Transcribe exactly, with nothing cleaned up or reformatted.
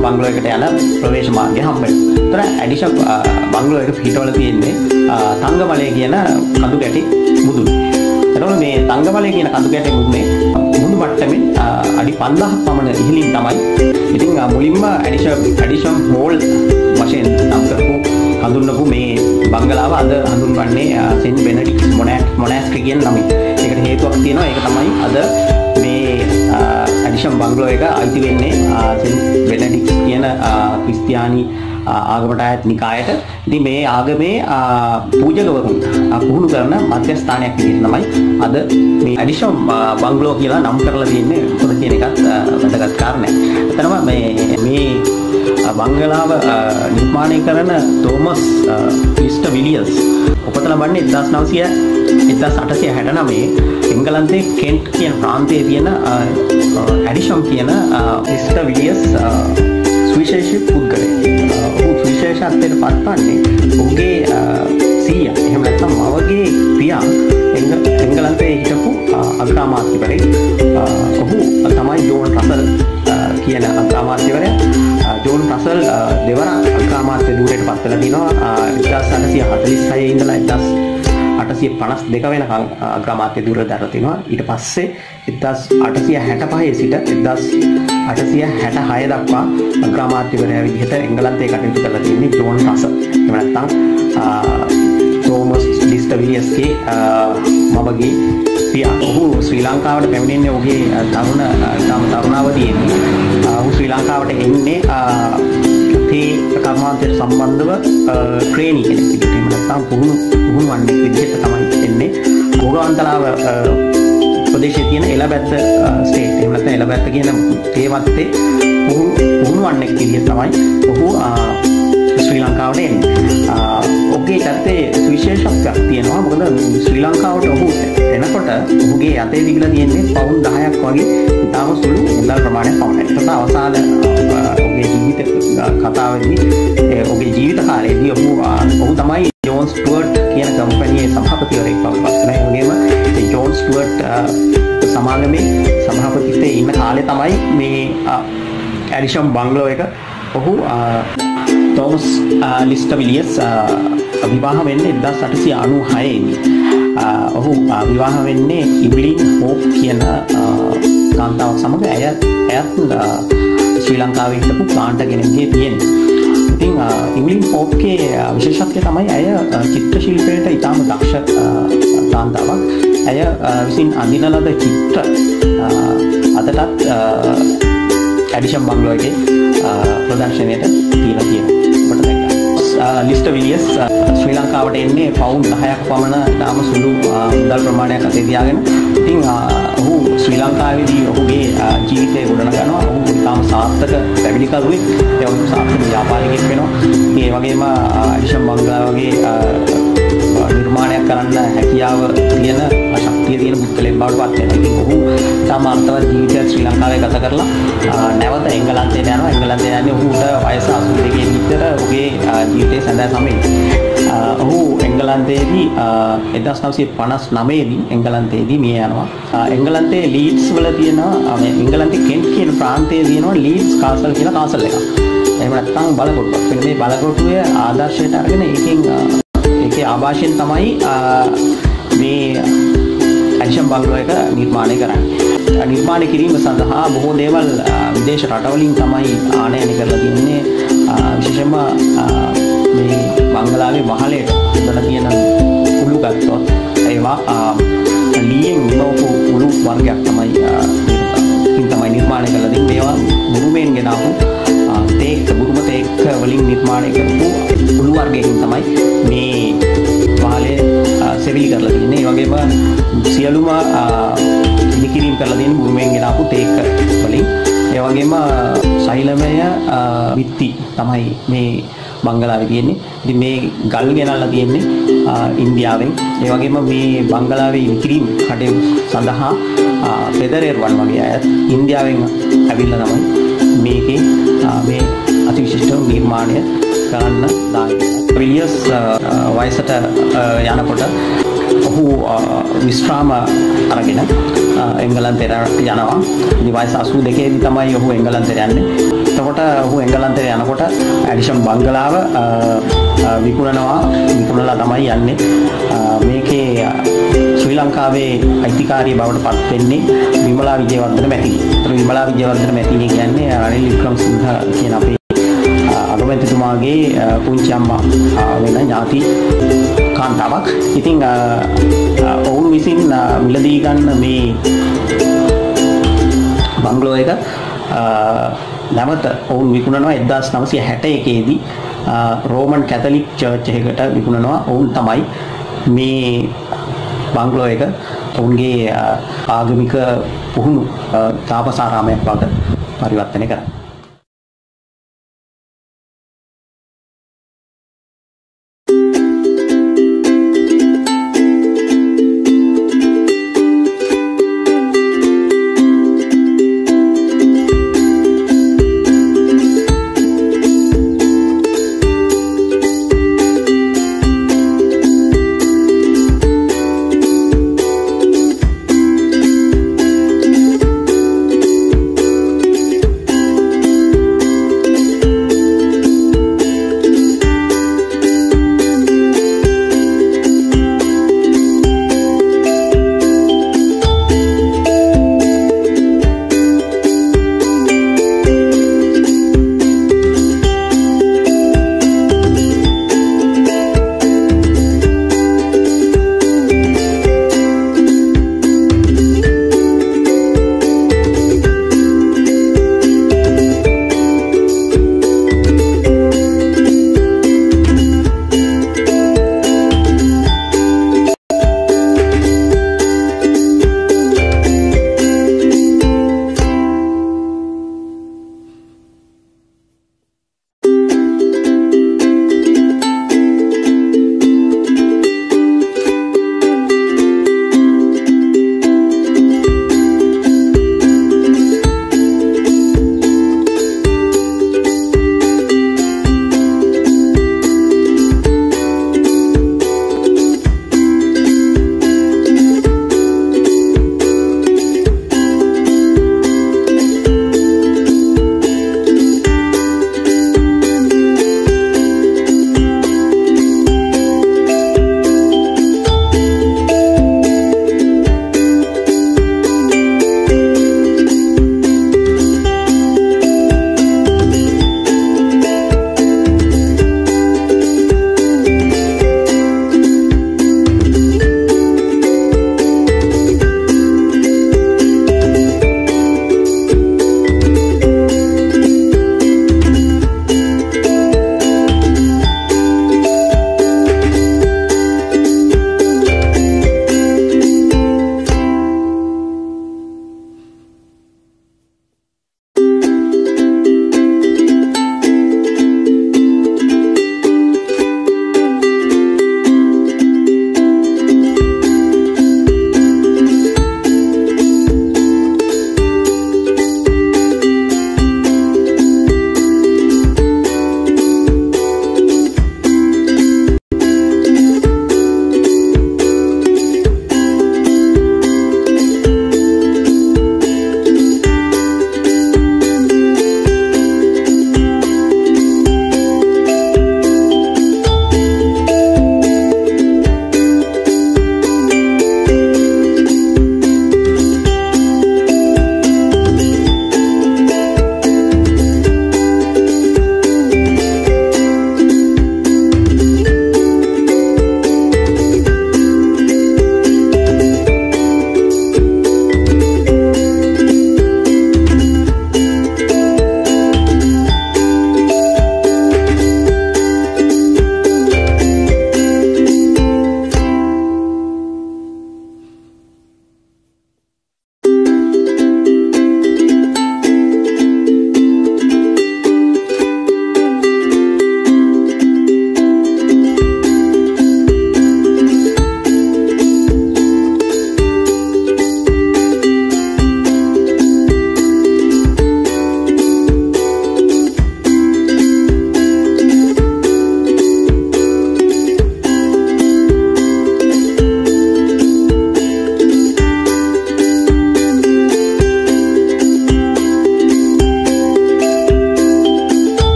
බංගලෝ එකට යන ප්‍රවේශ මාර්ගය හම්බ වෙනවා. ඒතර ඇඩිෂම් බංගලෝ එක පිටවල තියෙන්නේ තංගමලය කියන කඳු ගැටි මුදුනේ. එතකොට මේ තංගමලය කියන කඳු ගැටි මුදුනේ මුහුදු මට්ටමින් අඩි පන්දාහක් පමණ ඉහළින් තමයි. ඉතින් මුලින්ම ඇඩිෂම් ඇඩිෂම් හෝල් වශයෙන් නම් කරපු හඳුන්වපු මේ බංගලාව අද හඳුන්වන්නේ සෙන්ට් බෙනඩික්ට් මොනාස්ටරි කියන නමින්. ඒකට හේතුවක් තියෙනවා. ඒක තමයි අද මේ ඇඩිෂම් බංගලෝ එක අයිති වෙන්නේ සෙන්ට් බෙනඩික්ට් කියන ක්‍රිස්තියානි ආගමට අයත් නිකායට. ඉතින් මේ ආගමේ පූජකවරුන් පුහුණු කරන මධ්‍යස්ථානයක් විදිහට තමයි අද මේ ඇඩිෂම් බංගලෝ කියලා නම් කරලා තියෙන්නේ. මොකද කියන එකත් වැදගත් කාරණයක්. එතනම මේ මේ බංගලාව නිර්මාණය කරන තෝමස් විලියර්ස් උපත ලබන්නේ එක්දාස් නවසිය එක්දාස් අටසිය හැටනවයේ එංගලන්තයේ කෙන්ට් කියන ප්‍රාන්තයේ තියෙන ඇඩිෂම් කියන මිස්ටර් විලියර්ස් සුවිශේෂී පුද්ගලයෙක්. ඔහු සුවිශේෂත්වයට පත්වන්නේ ඔහුගේ සීයා එහෙම නැත්නම් මවගේ පියා එංගලන්තයේ හිටපු අග්‍රාමාත්‍යවරයෙක්. ඔහු තමයි ජෝන් රසල් කියන අග්‍රාමාත්‍යවරයා. ජෝන් රසල් දෙවරක් අග්‍රාමාත්‍ය ධූරයට පත් වෙලා තිනවා. එක්දාස් අටසිය හතළිස් හයේ ඉඳලා එක්දාස් අටසිය පනස් දෙක වෙනකන් අග්‍රාමාත්‍ය ධූරය දරලා තිනවා. ඊට පස්සේ එක්දාස් අටසිය හැටපහේ සිට එක්දාස් අටසිය හැටහය දක්වා අග්‍රාමාත්‍යවරයා විදිහට එංගලන්තයේ කටයුතු කරලා තියෙන්නේ ජෝන් රසල්. එහෙම නැත්නම් තෝමස් විලියර්ස්ගේ මවගේ පියා. ඔහු ශ්‍රී ලංකාවට පැමිණෙන්නේ ඔහුගේ තරුණ ඉතාම තරුණාවදීදී. ඔහු ශ්‍රී ලංකාවට එන්නේ තේ කර්මාන්තයට සම්බන්ධව ට්‍රේනි කෙනෙක් විදිහට. එහෙම නැත්නම් පුහුණු පුහුණුවන්නේ විදිහට තමයි එන්නේ. මොගවන්තලාව ප්‍රදේශයේ තියෙන එළබැත්ත ස්ටේට්. එහෙම නැත්නම් එළබැත්ත කියන තේවත්තේ පුහුණුවන්නේ විදිහට තමයි ඔහු ශ්‍රී ලංකාවට එන්නේ. ඔහුගේ පැත්තේ සුවිශේෂත්වයක් තියෙනවා. මොකද ශ්‍රී ලංකාවට ඔහු එනකොට ඔහුගේ යතේ තිබිලා තියෙන්නේ පවුන් දහයක් වගේ ඉතාම සුළු මුදල් ප්‍රමාණයක් පමණයි. ඒක අවසාන ඔහුගේ ජීවිත කතාවේදී ඔහුගේ ජීවිත කාලයේදී ඔහු ඔහු තමයි ජෝන් ස්ටුවර්ට් කියන කම්පැනියේ සභාපතිවරයෙක් බවට පත් වෙනවා. ඒ වගේම ඒ ජෝන් ස්ටුවර්ට් සමාගමේ සභාපතිත්වයේ ඉන්න කාලේ තමයි මේ ඇඩිෂම් බංගලෝ එක ඔහු තෝමස් ලිස්ටර් විලියර්ස් විවාහ වෙන්නේ එක්දාස් අටසිය අනූහයේදී. ඔහු විවාහ වෙන්නේ ඉව්ලින් හෝප් කියන කාන්තාවක් සමග. ඇය ඇයත් ශ්‍රී ලංකාවේ හිටපු ප්ලාන්ටර් කෙනෙක්ගේ තියෙන්නේ. ඉතින් ඉව්ලින් හෝප්ගේ විශේෂත්වය තමයි ඇය චිත්‍ර ශිල්පයට ඉතාම දක්ෂ කාන්තාවක්. ඇය විසින් අඳින ලද චිත්‍ර අදටත් ඇඩිෂම් බංගලෝ එකේ ප්‍රදර්ශනයට තියලා තියෙනවා. ඔබට දැක්කා. ලිස්ටර් විලියර්ස් ශ්‍රී ලංකාවට එන්නේ පවුන් දහයක් පමණ ඊටම සුළු මුදල් ප්‍රමාණයක් අතේ තියාගෙන. ඉතින් ඔහු ශ්‍රී ලංකාවේදී ඔහුගේ ජීවිතය ගොඩනගනවා. ඔහු ඉතාම සාර්ථක පැවිදිකරුවෙක්. ඒ වගේම සාර්ථක ව්‍යාපාරිකයෙක් වෙනවා. ඒ වගේම ඇඩිෂම් බංගලාව වගේ නිර්මාණයක් කරන්න හැකියාව තියෙන ශක්තිය තියෙන පුද්ගලයෙක් බවට පත් වෙනවා. ඉතින් ඔහු ඉතාම අර්ථවත් ජීවිතයක් ශ්‍රී ලංකාවේ ගත කරලා නැවත එංගලන්තයට යනවා. එංගලන්තයට යන්නේ ඔහුට වයස අසූ දෙකකින් විතර ඔහුගේ ජීවිතයේ සඳහා සමයේ. ඔහු එංගලන්තයේදී එක්දාස් නවසිය පනස් නවයේදී එංගලන්තයේදී මිය යනවා. එංගලන්තයේ ලීඩ්ස් වල තියෙනවා මේ එංගලන්තයේ කෙන්ට් කියන ප්‍රාන්තයේ තියෙනවා ලීඩ්ස් කාසල් කියලා කාසල් එකක්. එහෙම නැත්නම් බලකොටුවක්. මේ බලකොටුවේ ආදර්ශයට අරගෙන ඒකෙන් ඒකේ ආభాෂයෙන් තමයි මේ ඇඩිෂම් බංගලෝ එක නිර්මාණය කරන්නේ. නිර්මාණය කිරීම සඳහා බොහෝ දේවල් විදේශ රටවලින් තමයි ආනයනය කරලා තින්නේ. විශේෂයෙන්ම මේ බංගලාවේ වහලේ හදලා තියෙන උළු ගත්තොත් ඒවා ලීයෙන් නිමවපු උළු වර්ගයක් තමයි ඉතින් තමයි නිර්මාණය කරලා තින්නේ. ඒවා බුරුමෙන් ගෙනාවු තේක් බුරුම තේක් වලින් නිර්මාණය කරපු උළු වර්ගයකින් තමයි මේ වහලේ සෙවිලි කරලා තින්නේ. ඒ වගේම සියලුම ඉදිකිරීම කරලා තියෙන බුරුමෙන් ගෙනාවු තේක් වලින්. ඒ වගේම සෛලමය විත්ති තමයි මේ බංගලාවේ තියෙන්නේ. ඉතින් මේ ගල් ගෙනල්ලා තියෙන්නේ ඉන්දියාවෙන්. ඒ වගේම මේ බංගලාවේ ඉදිකිරීම කටයුතු සඳහා පෙදරේරුවන් වගේ අය ඉන්දියාවෙන් ඇවිල්ලා තමයි මේකේ මේ අතිවිශිෂ්ට නිර්මාණය කරන්න දාන්නේ. විලියර්ස් වයසට යනකොට ඔහු විශ්‍රාම අරගෙන එංගලන්තයට යනවා. ඉතින් වයස අසූ දෙකේදී තමයි ඔහු එංගලන්තයට යන්නේ. එතකොට ඔහු එංගලන්තයට යනකොට ඇඩිෂම් බංගලාව විකුණනවා. විකුණලා තමයි යන්නේ. මේකේ ශ්‍රී ලංකාවේ අයිතිකාරිය බවට පත් වෙන්නේ විමලා විජේවර්ධන මැතිණිය. ඒතර විමලා විජේවර්ධන මැතිණිය කියන්නේ රනිල් වික්‍රමසිංහ කියන අපේ අගමැතිතුමාගේ පුංචි අම්මා වෙන ඥාති කාන්තාවක්. ඉතින් ඔවුන් විසින් මිලදී ගන්න මේ බංගලෝ එක නැවත ඔවුන් විකුණනවා එක්දාස් නවසිය හැට එකේදී රෝමන් කැතලික් චර්ච් එකකට විකුණනවා. ඔවුන් තමයි මේ බංගලෝ එක ඔවුන්ගේ ආගමික පුහුණු තාපසාරාමයක් බවට පරිවර්තනය කරන්නේ.